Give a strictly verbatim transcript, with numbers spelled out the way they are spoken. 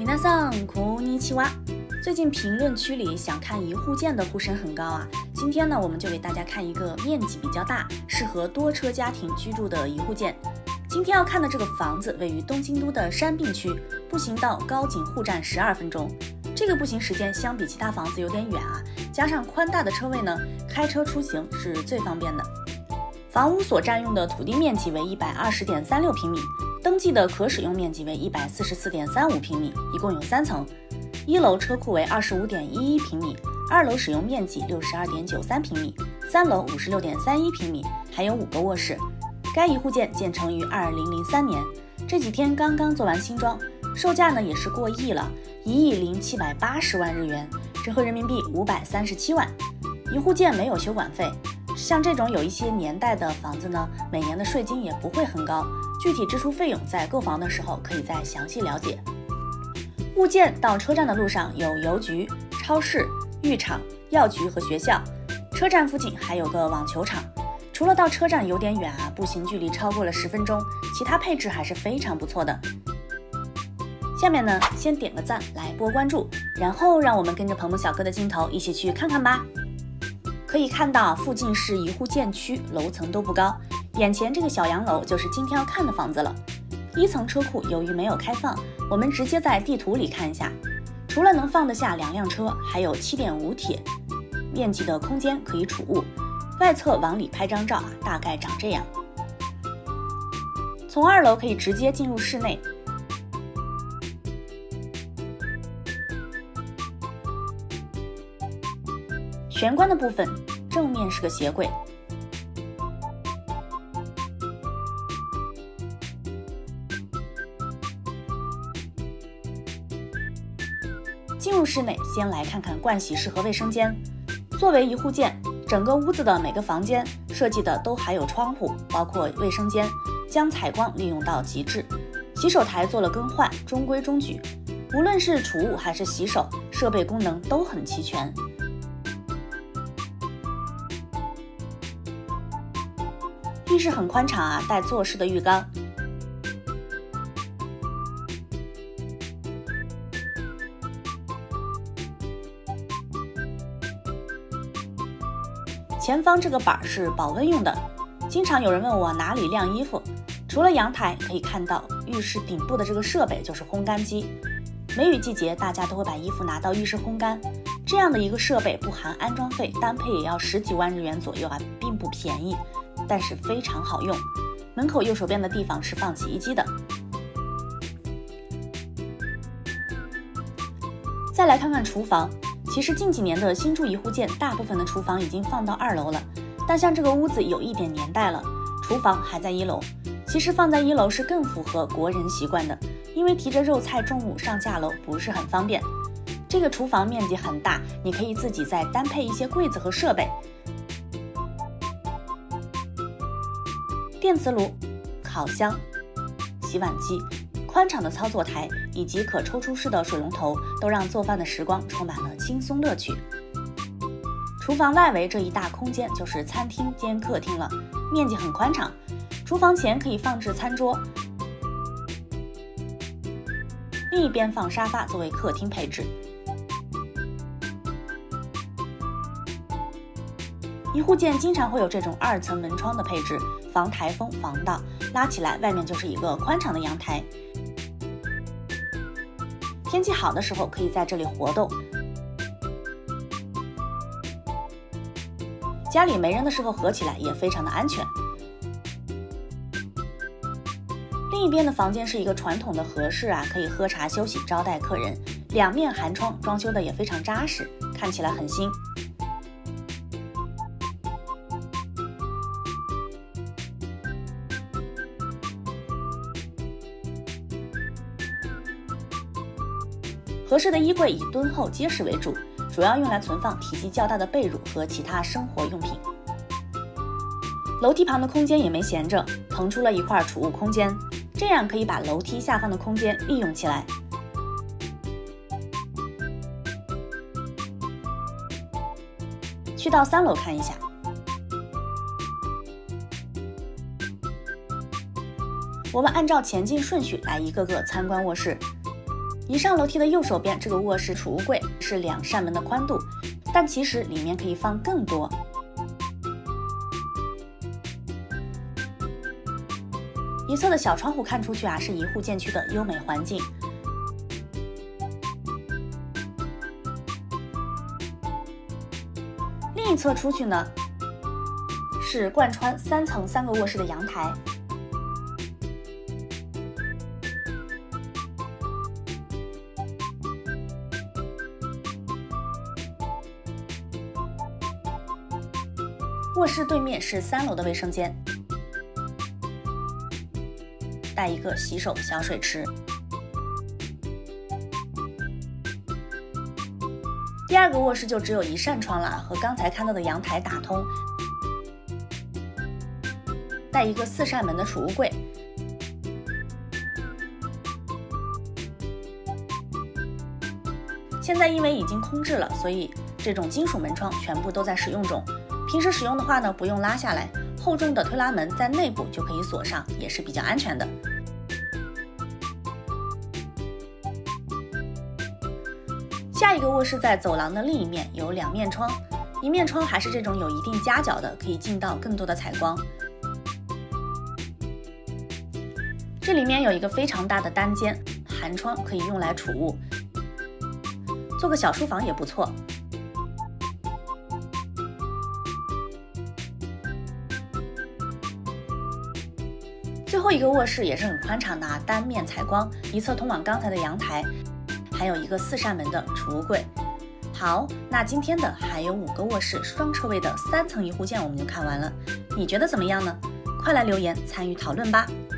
皆さんこんにちは。最近评论区里想看一户建的呼声很高啊。今天呢，我们就给大家看一个面积比较大、适合多车家庭居住的一户建。今天要看的这个房子位于东京都的山并区，步行到高井户站十二分钟。这个步行时间相比其他房子有点远啊，加上宽大的车位呢，开车出行是最方便的。房屋所占用的土地面积为一百二十点三六平米，登记的可使用面积为一百四十四点三五平米，一共有三层。一楼车库为二十五点一一平米，二楼使用面积六十二点九三平米，三楼五十六点三一平米，还有五个卧室。该一户建建成于二零零三年，这几天刚刚做完新装，售价呢也是过亿了，一亿零七百八十万日元，折合人民币五百三十七万。一户建没有修管费，像这种有一些年代的房子呢，每年的税金也不会很高，具体支出费用在购房的时候可以再详细了解。物件到车站的路上有邮局、超市、浴场、药局和学校，车站附近还有个网球场。除了到车站有点远啊，步行距离超过了十分钟，其他配置还是非常不错的。下面呢，先点个赞，来拨关注，然后让我们跟着鹏鹏小哥的镜头一起去看看吧。可以看到附近是一户建区，楼层都不高，眼前这个小洋楼就是今天要看的房子了。一层车库由于没有开放，我们直接在地图里看一下。除了能放得下两辆车，还有 七点五 铁面积的空间可以储物。外侧往里拍张照啊，大概长这样。从二楼可以直接进入室内。玄关的部分正面是个鞋柜，进入室内，先来看看盥洗室和卫生间。作为一户建，整个屋子的每个房间设计的都还有窗户，包括卫生间，将采光利用到极致。洗手台做了更换，中规中矩。无论是储物还是洗手，设备功能都很齐全。浴室很宽敞啊，带坐式的浴缸。前方这个板是保温用的，经常有人问我哪里晾衣服。除了阳台，可以看到浴室顶部的这个设备就是烘干机。梅雨季节，大家都会把衣服拿到浴室烘干，这样的一个设备不含安装费，单配也要十几万日元左右啊，并不便宜，但是非常好用。门口右手边的地方是放洗衣机的。再来看看厨房。其实近几年的新住一户建，大部分的厨房已经放到二楼了，但像这个屋子有一点年代了，厨房还在一楼。其实放在一楼是更符合国人习惯的，因为提着肉菜重物上下楼不是很方便。这个厨房面积很大，你可以自己再单配一些柜子和设备。电磁炉、烤箱、洗碗机、宽敞的操作台以及可抽出式的水龙头，都让做饭的时光充满了轻松乐趣。厨房外围这一大空间就是餐厅兼客厅了，面积很宽敞。厨房前可以放置餐桌，另一边放沙发作为客厅配置。一户建经常会有这种二层门窗的配置，防台风防盗，拉起来外面就是一个宽敞的阳台。天气好的时候可以在这里活动，家里没人的时候合起来也非常的安全。另一边的房间是一个传统的和室啊，可以喝茶休息招待客人，两面寒窗，装修的也非常扎实，看起来很新。和室的衣柜以敦厚结实为主，主要用来存放体积较大的被褥和其他生活用品。楼梯旁的空间也没闲着，腾出了一块储物空间，这样可以把楼梯下方的空间利用起来。去到三楼看一下。我们按照前进顺序来一个个参观卧室。 一上楼梯的右手边，这个卧室储物柜是两扇门的宽度，但其实里面可以放更多。一侧的小窗户看出去啊，是一户建区的优美环境。另一侧出去呢，是贯穿三层三个卧室的阳台。卧室对面是三楼的卫生间，带一个洗手小水池。第二个卧室就只有一扇窗了，和刚才看到的阳台打通，带一个四扇门的储物柜。现在因为已经空置了，所以这种金属门窗全部都在使用中。平时使用的话呢，不用拉下来，厚重的推拉门在内部就可以锁上，也是比较安全的。下一个卧室在走廊的另一面，有两面窗，一面窗还是这种有一定夹角的，可以进到更多的采光。这里面有一个非常大的单间，寒窗可以用来储物，做个小书房也不错。最后一个卧室也是很宽敞的啊，单面采光，一侧通往刚才的阳台，还有一个四扇门的储物柜。好，那今天的还有五个卧室双车位的三层一户建我们就看完了，你觉得怎么样呢？快来留言参与讨论吧。